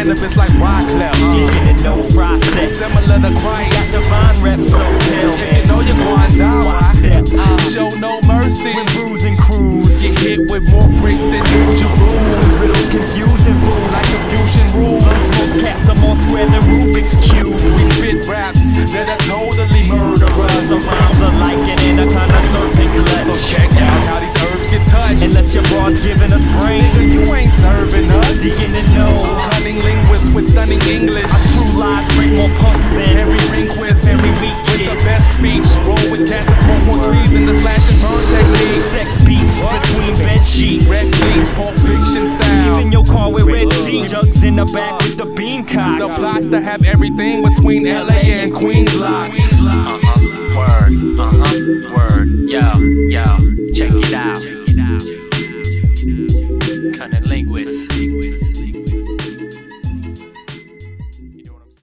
cannabis like Wyclef. Deacon and no process. Similar to Christ. Got divine reps, so tell me. If you know you're going to die, why step? Show no mercy. With rules and crews. Get hit with more bricks than New Jerusalem. Riddles confusing food Like confusion rules. Most cats are more square than Rubik's cubes. We spit raps that are totally murderous. Some rhymes are like an anaconda serpent clutch. So check out how these herbs get touched. Unless your broad's giving us brains. Nigga, you ain't serving us. Digging to know. Cunning linguists with stunning English. Our true lies bring more punks than Every Rehnquist. every week With kids. the best speech. Roll with cats and smoke more trees than the slash and burn technique. Sex beats between bed sheets. Red beats, Pulp Fiction style. Even your car with red seats. Jugs in the back with the beam cock. The plots to have everything between LA and Queens locked.